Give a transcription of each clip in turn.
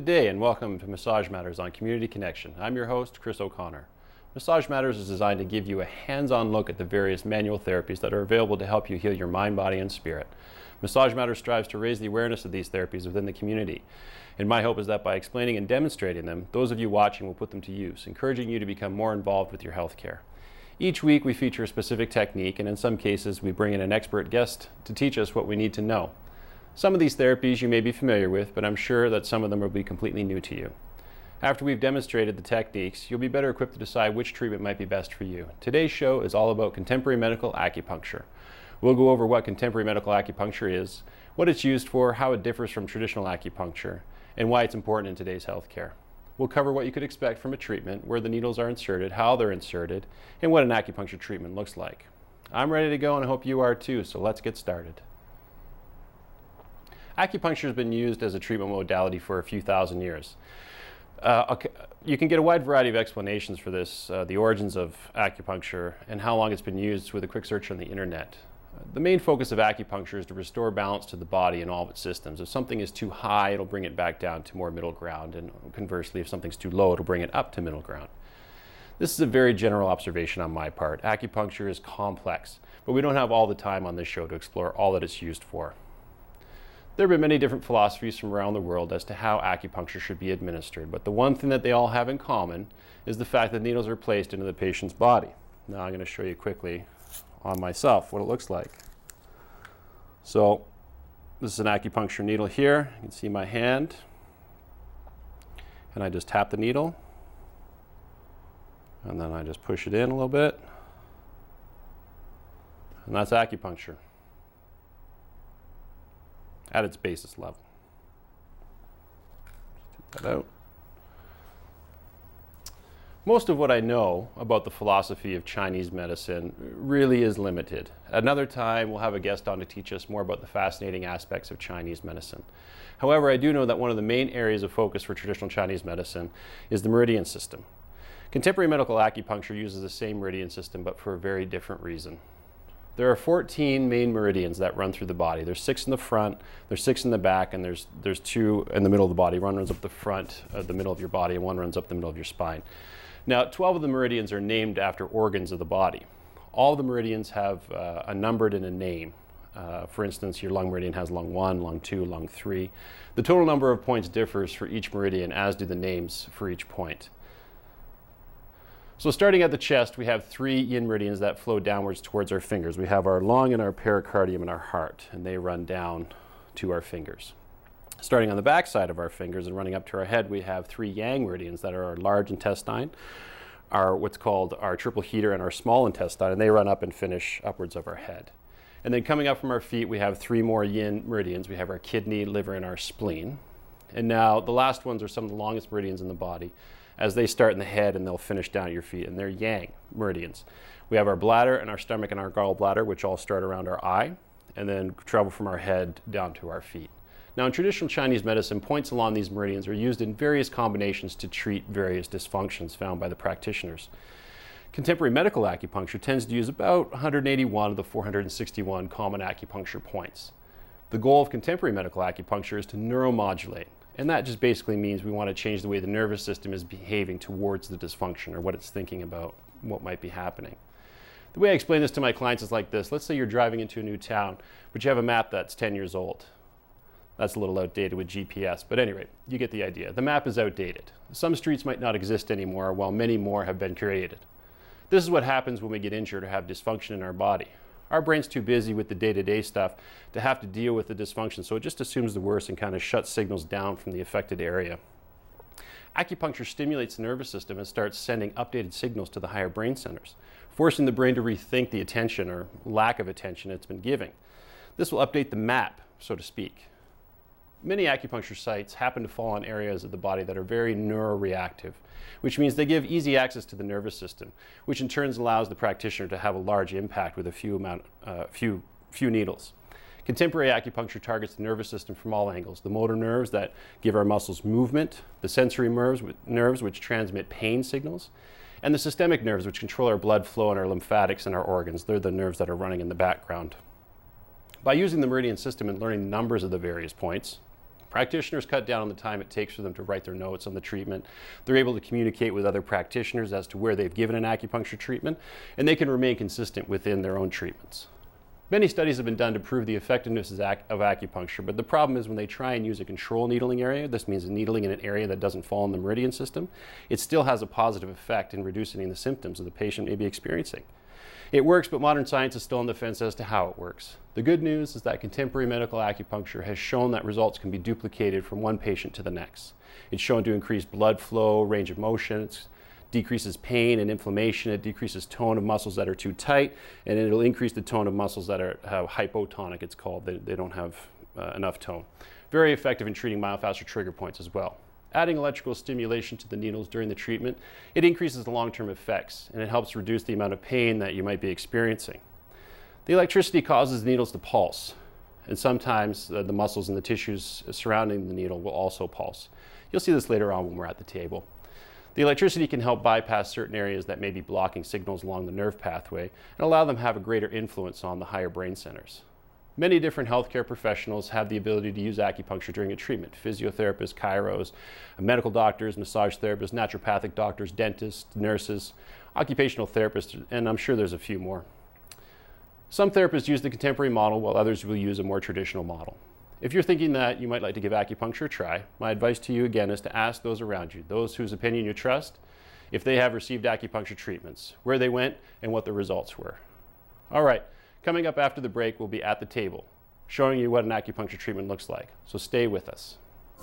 day and welcome to Massage Matters on Community Connection. I'm your host, Chris O'Connor. Massage Matters is designed to give you a hands-on look at the various manual therapies that are available to help you heal your mind, body, and spirit. Massage Matters strives to raise the awareness of these therapies within the community. And my hope is that by explaining and demonstrating them, those of you watching will put them to use, encouraging you to become more involved with your health care. Each week we feature a specific technique, and in some cases we bring in an expert guest to teach us what we need to know. Some of these therapies you may be familiar with, but I'm sure that some of them will be completely new to you. After we've demonstrated the techniques, you'll be better equipped to decide which treatment might be best for you. Today's show is all about contemporary medical acupuncture. We'll go over what contemporary medical acupuncture is, what it's used for, how it differs from traditional acupuncture, and why it's important in today's healthcare. We'll cover what you could expect from a treatment, where the needles are inserted, how they're inserted, and what an acupuncture treatment looks like. I'm ready to go and I hope you are too, so let's get started. Acupuncture has been used as a treatment modality for a few thousand years. You can get a wide variety of explanations for this, the origins of acupuncture, and how long it's been used with a quick search on the internet. The main focus of acupuncture is to restore balance to the body and all of its systems. If something is too high, it'll bring it back down to more middle ground, and conversely, if something's too low, it'll bring it up to middle ground. This is a very general observation on my part. Acupuncture is complex, but we don't have all the time on this show to explore all that it's used for. There have been many different philosophies from around the world as to how acupuncture should be administered, but the one thing that they all have in common is the fact that needles are placed into the patient's body. Now I'm going to show you quickly on myself what it looks like. So this is an acupuncture needle here. You can see my hand, and I just tap the needle, and then I just push it in a little bit, and that's acupuncture at its basis level. Take that out. Most of what I know about the philosophy of Chinese medicine really is limited. Another time we'll have a guest on to teach us more about the fascinating aspects of Chinese medicine. However, I do know that one of the main areas of focus for traditional Chinese medicine is the meridian system. Contemporary medical acupuncture uses the same meridian system, but for a very different reason. There are 14 main meridians that run through the body. There's 6 in the front, there's 6 in the back, and there's 2 in the middle of the body. One runs up the front, the middle of your body, and one runs up the middle of your spine. Now, 12 of the meridians are named after organs of the body. All the meridians have a numbered and a name. For instance, your lung meridian has lung 1, lung 2, lung 3. The total number of points differs for each meridian, as do the names for each point. So starting at the chest, we have 3 yin meridians that flow downwards towards our fingers. We have our lung and our pericardium and our heart, and they run down to our fingers. Starting on the back side of our fingers and running up to our head, we have 3 yang meridians that are our large intestine, our what's called our triple heater, and our small intestine, and they run up and finish upwards of our head. And then coming up from our feet, we have 3 more yin meridians. We have our kidney, liver, and our spleen. And now the last ones are some of the longest meridians in the body, as they start in the head and they'll finish down at your feet, and they're yang meridians. We have our bladder and our stomach and our gallbladder, which all start around our eye, and then travel from our head down to our feet. Now, in traditional Chinese medicine, points along these meridians are used in various combinations to treat various dysfunctions found by the practitioners. Contemporary medical acupuncture tends to use about 181 of the 461 common acupuncture points. The goal of contemporary medical acupuncture is to neuromodulate. And that just basically means we want to change the way the nervous system is behaving towards the dysfunction, or what it's thinking about what might be happening. The way I explain this to my clients is like this. Let's say you're driving into a new town, but you have a map that's 10 years old. That's a little outdated with GPS, but anyway, you get the idea. The map is outdated. Some streets might not exist anymore, while many more have been created. This is what happens when we get injured or have dysfunction in our body. Our brain's too busy with the day-to-day stuff to have to deal with the dysfunction, so it just assumes the worst and kind of shuts signals down from the affected area. Acupuncture stimulates the nervous system and starts sending updated signals to the higher brain centers, forcing the brain to rethink the attention or lack of attention it's been giving. This will update the map, so to speak. Many acupuncture sites happen to fall on areas of the body that are very neuroreactive, which means they give easy access to the nervous system, which in turn allows the practitioner to have a large impact with a few needles. Contemporary acupuncture targets the nervous system from all angles: the motor nerves that give our muscles movement, the sensory nerves which transmit pain signals, and the systemic nerves which control our blood flow and our lymphatics and our organs. They're the nerves that are running in the background. By using the meridian system and learning the numbers of the various points, Practitioners cut down on the time it takes for them to write their notes on the treatment. They're able to communicate with other practitioners as to where they've given an acupuncture treatment, and they can remain consistent within their own treatments. Many studies have been done to prove the effectiveness of acupuncture, but the problem is when they try and use a control needling area, this means needling in an area that doesn't fall in the meridian system, it still has a positive effect in reducing the symptoms that the patient may be experiencing. It works, but modern science is still on the fence as to how it works. The good news is that contemporary medical acupuncture has shown that results can be duplicated from one patient to the next. It's shown to increase blood flow, range of motion, it decreases pain and inflammation, it decreases tone of muscles that are too tight, and it'll increase the tone of muscles that are hypotonic, it's called. They don't have enough tone. Very effective in treating myofascial trigger points as well. Adding electrical stimulation to the needles during the treatment, it increases the long-term effects, and it helps reduce the amount of pain that you might be experiencing. The electricity causes the needles to pulse, and sometimes the muscles and the tissues surrounding the needle will also pulse. You'll see this later on when we're at the table. The electricity can help bypass certain areas that may be blocking signals along the nerve pathway and allow them to have a greater influence on the higher brain centers. Many different healthcare professionals have the ability to use acupuncture during a treatment. Physiotherapists, chiros, medical doctors, massage therapists, naturopathic doctors, dentists, nurses, occupational therapists, and I'm sure there's a few more. Some therapists use the contemporary model while others will use a more traditional model. If you're thinking that you might like to give acupuncture a try, my advice to you again is to ask those around you, those whose opinion you trust, if they have received acupuncture treatments, where they went, and what the results were. All right. Coming up after the break, we'll be at the table, showing you what an acupuncture treatment looks like. So stay with us.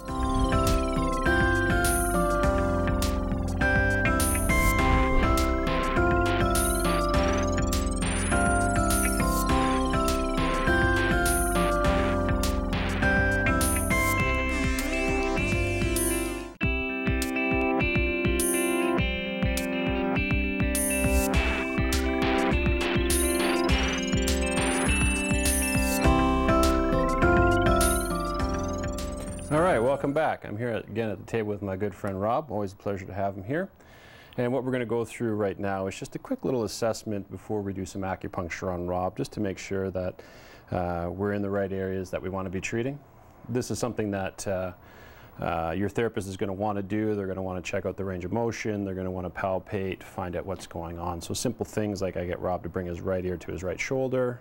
All right, welcome back. I'm here again at the table with my good friend Rob. Always a pleasure to have him here. And what we're going to go through right now is just a quick little assessment before we do some acupuncture on Rob, just to make sure that we're in the right areas that we want to be treating. This is something that your therapist is going to want to do. They're going to want to check out the range of motion. They're going to want to palpate, find out what's going on. So simple things like I get Rob to bring his right ear to his right shoulder.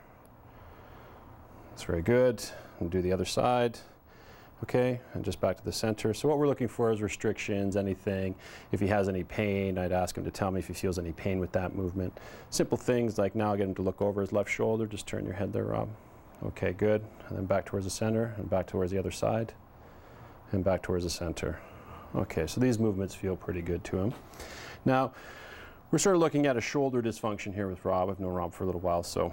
That's very good. And do the other side. Okay, and just back to the center. So what we're looking for is restrictions, anything. If he has any pain, I'd ask him to tell me if he feels any pain with that movement. Simple things like now I get him to look over his left shoulder. Just turn your head there, Rob. Okay, good. And then back towards the center, and back towards the other side, and back towards the center. Okay, so these movements feel pretty good to him. Now, we're sort of looking at a shoulder dysfunction here with Rob. I've known Rob for a little while, so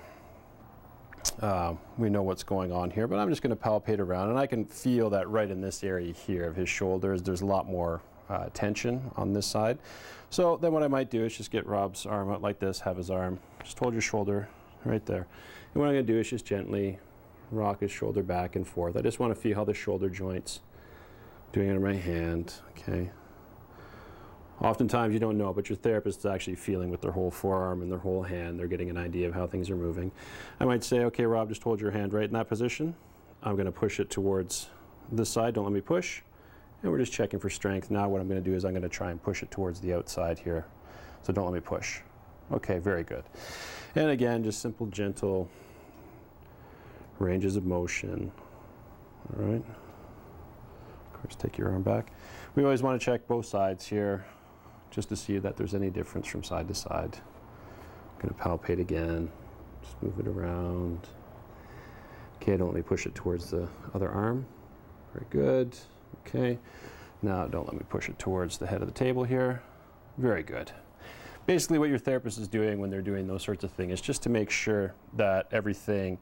we know what's going on here, but I'm just going to palpate around, and I can feel that right in this area here of his shoulders, there's a lot more tension on this side. So then what I might do is just get Rob's arm out like this, have his arm, just hold your shoulder right there. And what I'm going to do is just gently rock his shoulder back and forth. I just want to feel how the shoulder joints, doing it in my hand, okay. Oftentimes you don't know, but your therapist is actually feeling with their whole forearm and their whole hand. They're getting an idea of how things are moving. I might say, okay, Rob, just hold your hand right in that position. I'm going to push it towards this side. Don't let me push. And we're just checking for strength. Now what I'm going to do is I'm going to try and push it towards the outside here. So don't let me push. Okay, very good. And again, just simple, gentle ranges of motion. All right. Of course, take your arm back. We always want to check both sides here, just to see that there's any difference from side to side. I'm going to palpate again, just move it around. Okay, don't let me push it towards the other arm. Very good. Okay, now don't let me push it towards the head of the table here. Very good. Basically what your therapist is doing when they're doing those sorts of things is just to make sure that everything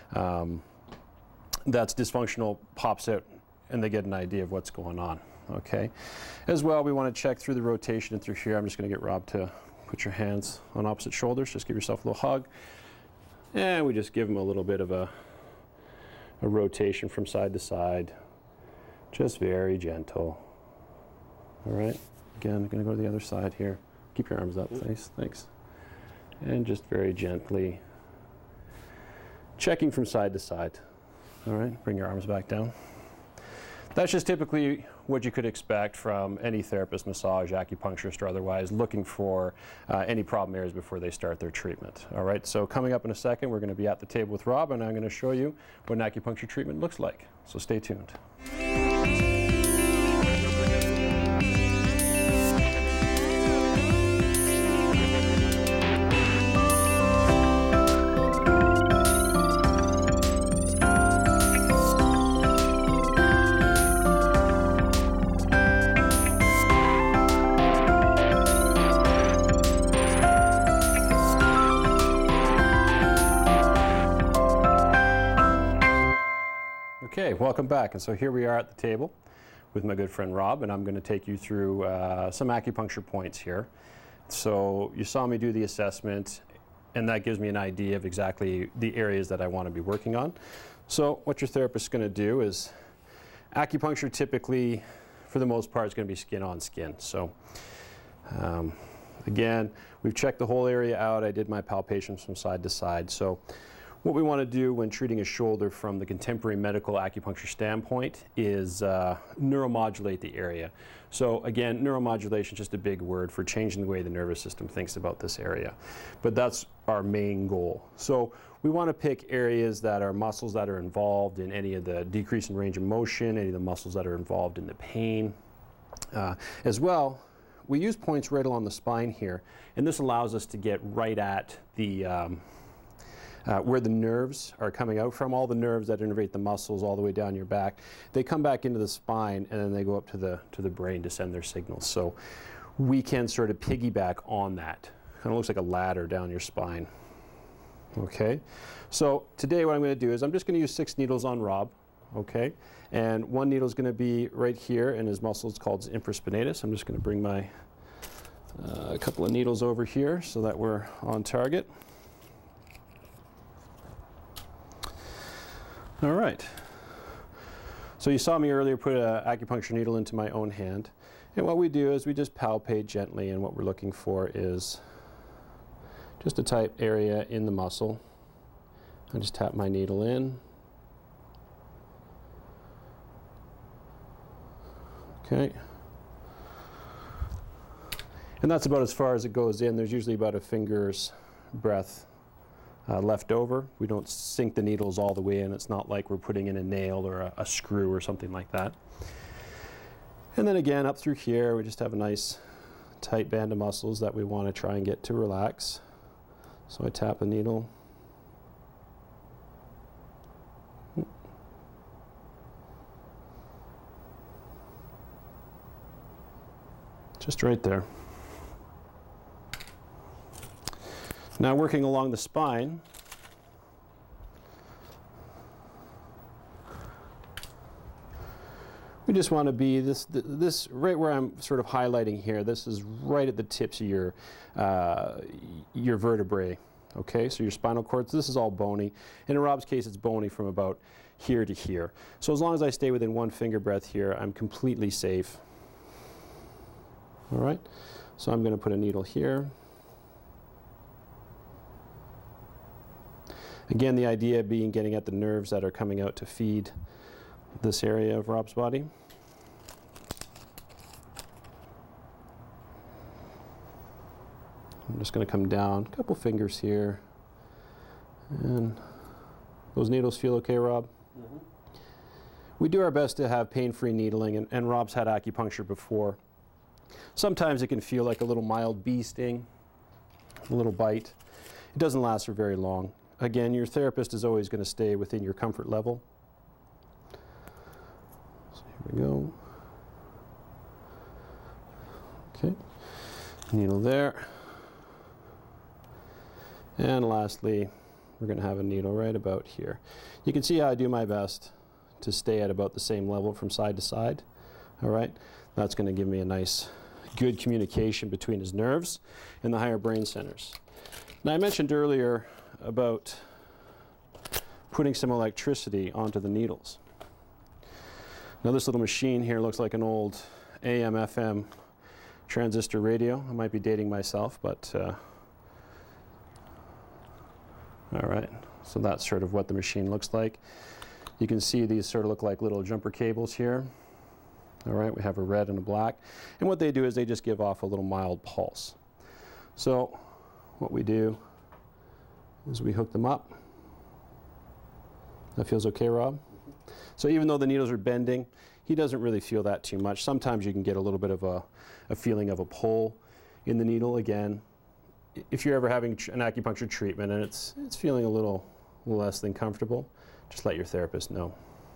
that's dysfunctional pops out and they get an idea of what's going on. Okay. As well, we want to check through the rotation and through here. I'm just going to get Rob to put your hands on opposite shoulders. Just give yourself a little hug. And we just give him a little bit of a rotation from side to side. Just very gentle. All right. Again, I'm going to go to the other side here. Keep your arms up, please. Thanks. And just very gently checking from side to side. All right. Bring your arms back down. That's just typically what you could expect from any therapist, massage, acupuncturist, or otherwise looking for any problem areas before they start their treatment. All right, so coming up in a second, we're going to be at the table with Rob, and I'm going to show you what an acupuncture treatment looks like. So stay tuned. Okay, welcome back. And so here we are at the table with my good friend Rob, and I'm going to take you through some acupuncture points here. So you saw me do the assessment, and that gives me an idea of exactly the areas that I want to be working on. So what your therapist is going to do is, acupuncture typically, for the most part, is going to be skin on skin. So again, we've checked the whole area out. I did my palpations from side to side. So what we want to do when treating a shoulder from the contemporary medical acupuncture standpoint is neuromodulate the area. So again, neuromodulation is just a big word for changing the way the nervous system thinks about this area. But that's our main goal. So we want to pick areas that are muscles that are involved in any of the decrease in range of motion, any of the muscles that are involved in the pain. As well, we use points right along the spine here, and this allows us to get right at the where the nerves are coming out from. All the nerves that innervate the muscles all the way down your back, they come back into the spine, and then they go up to the brain to send their signals. So we can sort of piggyback on that. Kind of looks like a ladder down your spine. Okay, so today what I'm going to do is I'm just going to use 6 needles on Rob. Okay, and one needle is going to be right here in his muscle. It's called infraspinatus. I'm just going to bring my a couple of needles over here so that we're on target. All right. So you saw me earlier put an acupuncture needle into my own hand. And what we do is we just palpate gently, and what we're looking for is just a tight area in the muscle. I just tap my needle in. Okay. And that's about as far as it goes in. There's usually about a finger's breadth left over. We don't sink the needles all the way in. It's not like we're putting in a nail or a screw or something like that. And then again, up through here, we just have a nice tight band of muscles that we want to try and get to relax. So I tap a needle. Just right there. Now working along the spine, we just want to be this right where I'm sort of highlighting here. This is right at the tips of your vertebrae. Okay, so your spinal cord. So this is all bony. And in Rob's case, it's bony from about here to here. So as long as I stay within 1 finger breadth here, I'm completely safe. All right. So I'm going to put a needle here. Again, the idea being getting at the nerves that are coming out to feed this area of Rob's body. I'm just going to come down a couple fingers here. And those needles feel okay, Rob? Mm-hmm. We do our best to have pain-free needling, and Rob's had acupuncture before. Sometimes it can feel like a little mild bee sting, a little bite. It doesn't last for very long. Again, your therapist is always going to stay within your comfort level. So here we go. Okay, needle there. And lastly, we're going to have a needle right about here. You can see how I do my best to stay at about the same level from side to side. All right, that's going to give me a nice, good communication between his nerves and the higher brain centers. Now, I mentioned earlier about putting some electricity onto the needles. Now, this little machine here looks like an old AM/FM transistor radio. I might be dating myself, but all right, so that's sort of what the machine looks like. You can see these sort of look like little jumper cables here. All right, we have a red and a black. And what they do is they just give off a little mild pulse. So what we do is we hook them up. That feels okay, Rob? So even though the needles are bending, he doesn't really feel that too much. Sometimes you can get a little bit of a feeling of a pull in the needle. Again, if you're ever having an acupuncture treatment and it's feeling a little less than comfortable, just let your therapist know.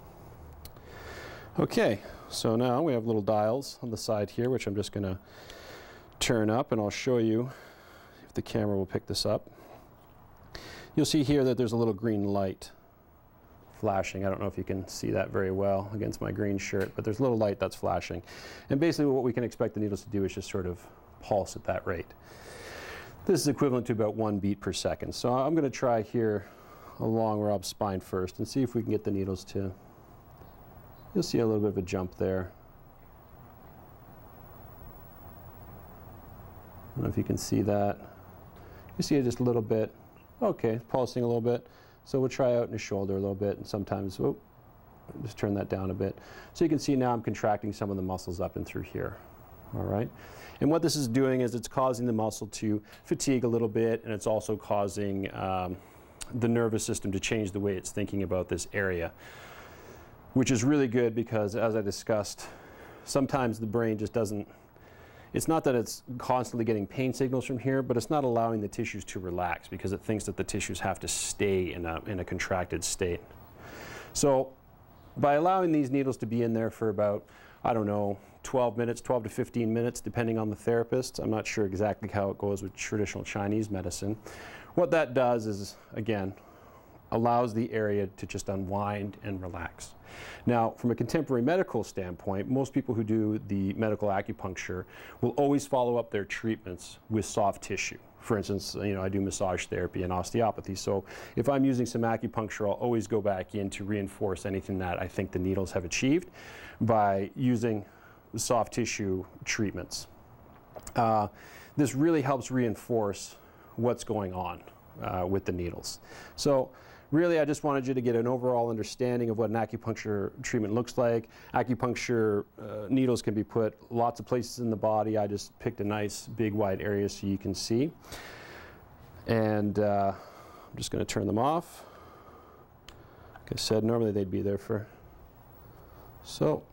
Okay, so now we have little dials on the side here, which I'm just going to turn up, and I'll show you if the camera will pick this up. You'll see here that there's a little green light flashing. I don't know if you can see that very well against my green shirt, but there's a little light that's flashing. And basically what we can expect the needles to do is just sort of pulse at that rate. This is equivalent to about 1 beat per second. So I'm going to try here along Rob's spine first and see if we can get the needles to, you'll see a little bit of a jump there. I don't know if you can see that. You see it just a little bit. Okay, pulsing a little bit. So we'll try out in the shoulder a little bit, and sometimes, whoop, just turn that down a bit. So you can see now I'm contracting some of the muscles up and through here. All right. And what this is doing is it's causing the muscle to fatigue a little bit, and it's also causing the nervous system to change the way it's thinking about this area, which is really good because, as I discussed, sometimes the brain just doesn't, it's not that it's constantly getting pain signals from here, but it's not allowing the tissues to relax because it thinks that the tissues have to stay in a contracted state. So by allowing these needles to be in there for about, I don't know, 12 minutes, 12 to 15 minutes, depending on the therapist. I'm not sure exactly how it goes with traditional Chinese medicine. What that does is, again, allows the area to just unwind and relax. Now, from a contemporary medical standpoint, most people who do the medical acupuncture will always follow up their treatments with soft tissue. For instance, I do massage therapy and osteopathy, so if I'm using some acupuncture, I'll always go back in to reinforce anything that I think the needles have achieved by using soft tissue treatments. This really helps reinforce what's going on with the needles. So really, I just wanted you to get an overall understanding of what an acupuncture treatment looks like. Acupuncture needles can be put lots of places in the body. I just picked a nice big wide area so you can see. And I'm just going to turn them off. Like I said, normally they'd be there for, so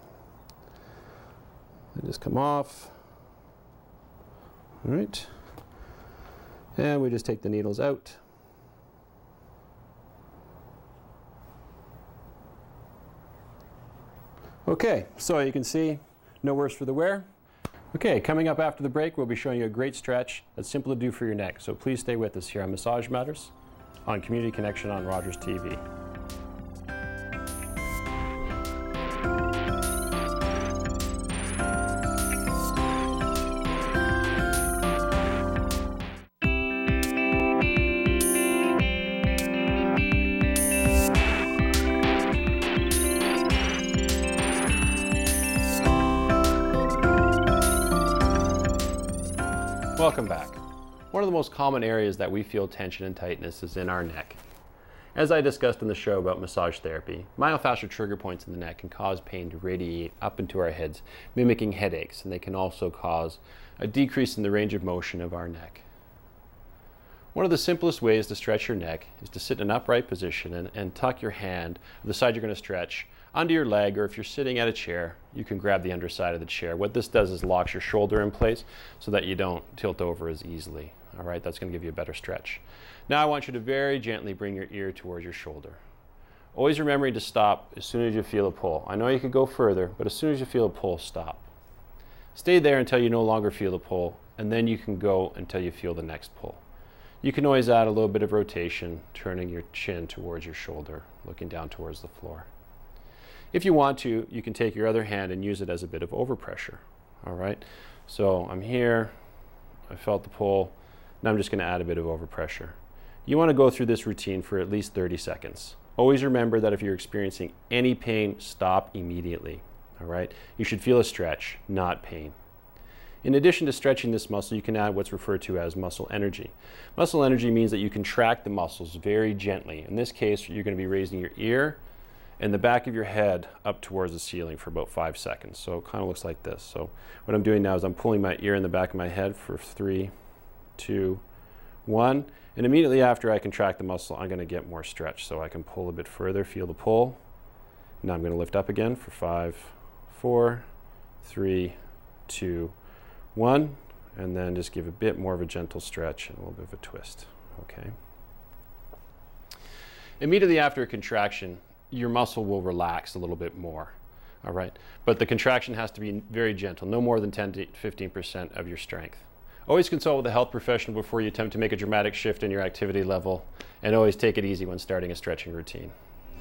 they just come off. All right. And we just take the needles out. Okay, so you can see, no worse for the wear. Okay, coming up after the break, we'll be showing you a great stretch that's simple to do for your neck. So please stay with us here on Massage Matters on Community Connection on Rogers TV. Welcome back. One of the most common areas that we feel tension and tightness is in our neck. As I discussed in the show about massage therapy, myofascial trigger points in the neck can cause pain to radiate up into our heads, mimicking headaches, and they can also cause a decrease in the range of motion of our neck. One of the simplest ways to stretch your neck is to sit in an upright position and tuck your hand, the side you're going to stretch, under your leg, or if you're sitting at a chair, you can grab the underside of the chair. What this does is locks your shoulder in place so that you don't tilt over as easily. All right, that's going to give you a better stretch. Now I want you to very gently bring your ear towards your shoulder. Always remembering to stop as soon as you feel a pull. I know you could go further, but as soon as you feel a pull, stop. Stay there until you no longer feel the pull, and then you can go until you feel the next pull. You can always add a little bit of rotation, turning your chin towards your shoulder, looking down towards the floor. If you want to, you can take your other hand and use it as a bit of overpressure. All right, so I'm here, I felt the pull, now I'm just going to add a bit of overpressure. You want to go through this routine for at least 30 seconds. Always remember that if you're experiencing any pain, stop immediately. All right, you should feel a stretch, not pain. In addition to stretching this muscle, you can add what's referred to as muscle energy. Muscle energy means that you contract the muscles very gently. In this case, you're going to be raising your ear and the back of your head up towards the ceiling for about 5 seconds. So it kind of looks like this. So what I'm doing now is I'm pulling my ear in the back of my head for 3, 2, 1. And immediately after I contract the muscle, I'm going to get more stretch. So I can pull a bit further, feel the pull. Now I'm going to lift up again for 5, 4, 3, 2, 1. And then just give a bit more of a gentle stretch and a little bit of a twist. Okay. Immediately after a contraction, your muscle will relax a little bit more. All right. But the contraction has to be very gentle, no more than 10 to 15% of your strength. Always consult with a health professional before you attempt to make a dramatic shift in your activity level, and always take it easy when starting a stretching routine.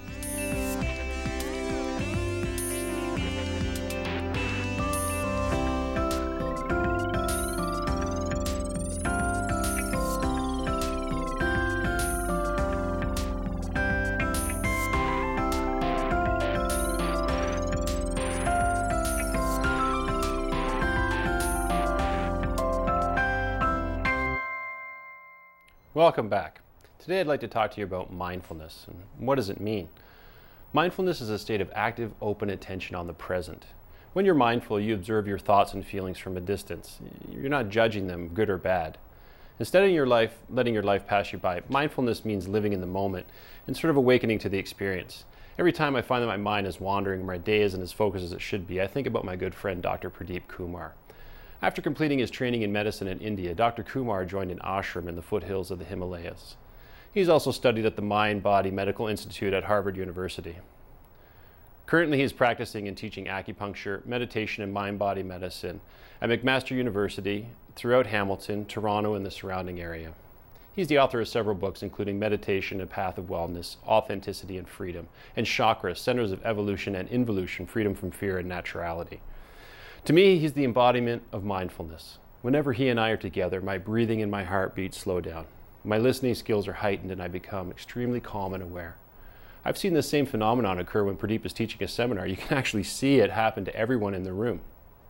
Welcome back. Today I'd like to talk to you about mindfulness and what does it mean? Mindfulness is a state of active, open attention on the present. When you're mindful, you observe your thoughts and feelings from a distance. You're not judging them, good or bad. Instead of letting your life pass you by, mindfulness means living in the moment and sort of awakening to the experience. Every time I find that my mind is wandering and my day isn't as focused as it should be, I think about my good friend Dr. Pradeep Kumar. After completing his training in medicine in India, Dr. Kumar joined an ashram in the foothills of the Himalayas. He's also studied at the Mind Body Medical Institute at Harvard University. Currently, he is practicing and teaching acupuncture, meditation, and mind-body medicine at McMaster University, throughout Hamilton, Toronto, and the surrounding area. He's the author of several books, including Meditation, A Path of Wellness, Authenticity and Freedom, and Chakras, Centers of Evolution and Involution, Freedom from Fear and Naturality. To me, he's the embodiment of mindfulness. Whenever he and I are together, my breathing and my heartbeat slow down. My listening skills are heightened and I become extremely calm and aware. I've seen the same phenomenon occur when Pradeep is teaching a seminar. You can actually see it happen to everyone in the room.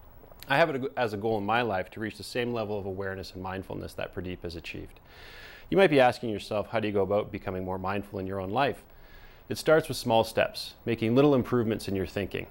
I have it as a goal in my life to reach the same level of awareness and mindfulness that Pradeep has achieved. You might be asking yourself, how do you go about becoming more mindful in your own life? It starts with small steps, making little improvements in your thinking.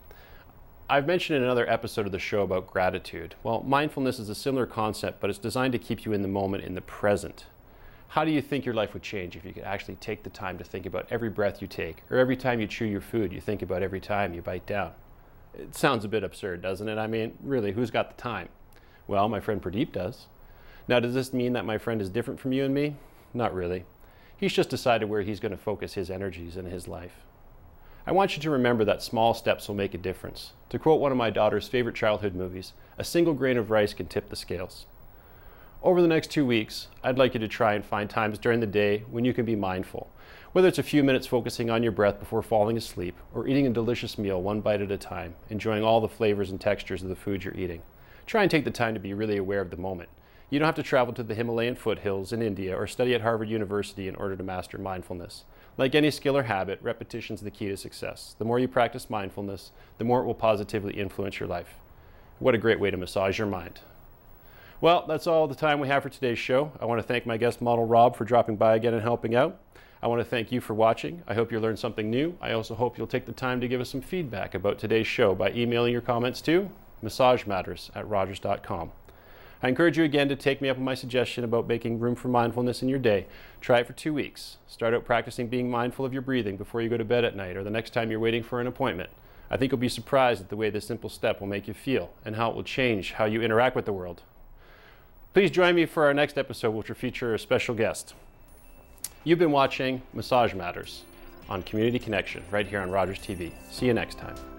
I've mentioned in another episode of the show about gratitude. Well, mindfulness is a similar concept, but it's designed to keep you in the moment, in the present. How do you think your life would change if you could actually take the time to think about every breath you take, or every time you chew your food, you think about every time you bite down? It sounds a bit absurd, doesn't it? I mean, really, who's got the time? Well, my friend Pradeep does. Now, does this mean that my friend is different from you and me? Not really. He's just decided where he's going to focus his energies in his life. I want you to remember that small steps will make a difference. To quote one of my daughter's favorite childhood movies, a single grain of rice can tip the scales. Over the next 2 weeks, I'd like you to try and find times during the day when you can be mindful. Whether it's a few minutes focusing on your breath before falling asleep, or eating a delicious meal one bite at a time, enjoying all the flavors and textures of the food you're eating. Try and take the time to be really aware of the moment. You don't have to travel to the Himalayan foothills in India or study at Harvard University in order to master mindfulness. Like any skill or habit, repetition is the key to success. The more you practice mindfulness, the more it will positively influence your life. What a great way to massage your mind. Well, that's all the time we have for today's show. I want to thank my guest model Rob for dropping by again and helping out. I want to thank you for watching. I hope you learned something new. I also hope you'll take the time to give us some feedback about today's show by emailing your comments to massagematters@rogers.com. I encourage you again to take me up on my suggestion about making room for mindfulness in your day. Try it for 2 weeks. Start out practicing being mindful of your breathing before you go to bed at night or the next time you're waiting for an appointment. I think you'll be surprised at the way this simple step will make you feel and how it will change how you interact with the world. Please join me for our next episode, which will feature a special guest. You've been watching Massage Matters on Community Connection right here on Rogers TV. See you next time.